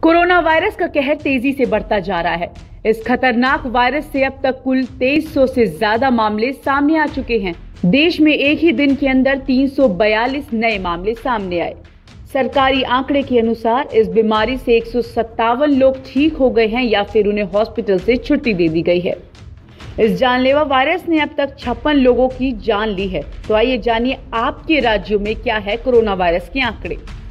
Corona virus का कहर तेजी से बढ़ता जा रहा है। इस खतरनाक वायरस से अब तक कुल 2300 से ज्यादा मामले सामने आ चुके हैं। देश में एक ही दिन के अंदर 342 नए मामले सामने आए। सरकारी आंकड़े के अनुसार इस बीमारी से 157 लोग ठीक हो गए हैं या फिर उन्हें हॉस्पिटल से छुट्टी दे दी गई है। इस जानलेवा वायरस ने अब तक 56 लोगों की जान ली है। तो आइए जानिए आपके राज्यों में क्या है कोरोना वायरस के आंकड़े।